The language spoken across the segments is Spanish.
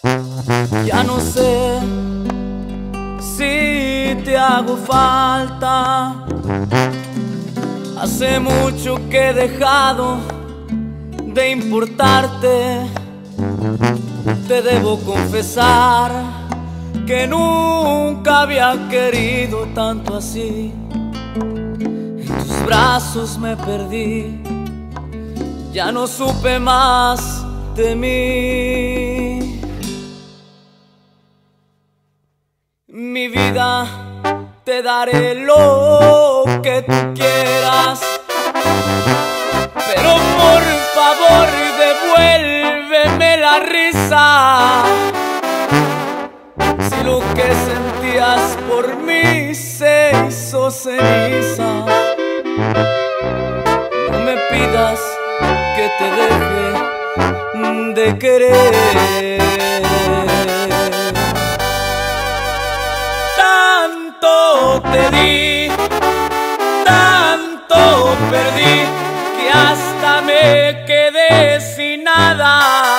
Ya no sé si te hago falta. Hace mucho que he dejado de importarte. Te debo confesar que nunca había querido tanto así. En tus brazos me perdí, ya no supe más de mí. Mi vida, te daré lo que tú quieras, pero por favor devuélveme la risa. Si lo que sentías por mí se hizo ceniza, no me pidas que te deje de querer. Tanto te di, tanto perdí, que hasta me quedé sin nada.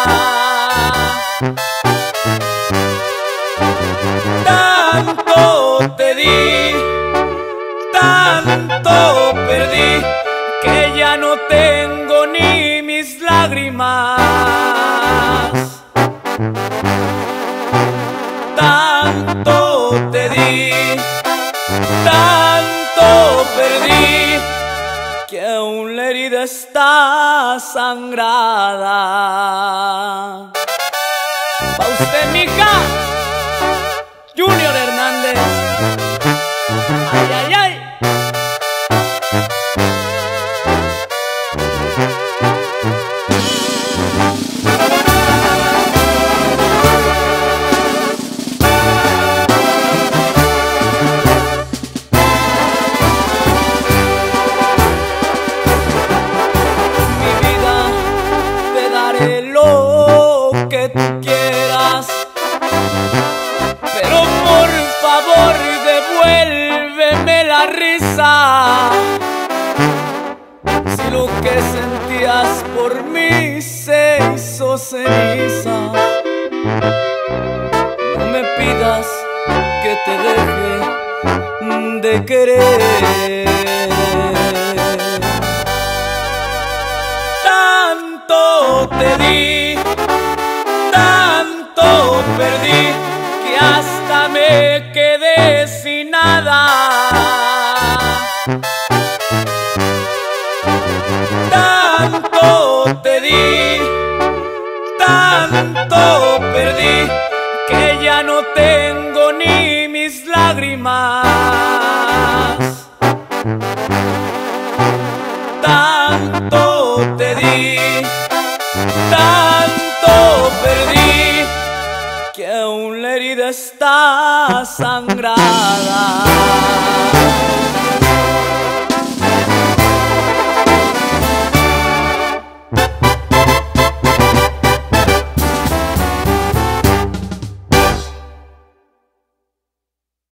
Tanto te di, tanto perdí, que ya no tengo ni mis lágrimas. Tanto te di, tanto perdí, que aún la herida está sangrada. Pa' usted, mija, Junior Hernández. Ay, ay, ay. Lo que tú quieras, pero por favor devuélveme la risa. Si lo que sentías por mí se hizo ceniza, no me pidas que te deje de querer. Tanto te di, tanto perdí, que hasta me quedé sin nada. Tanto te di, tanto perdí, que ya no tengo ni mis lágrimas. Tanto te di, tanto perdí, que aún la herida está sangrada.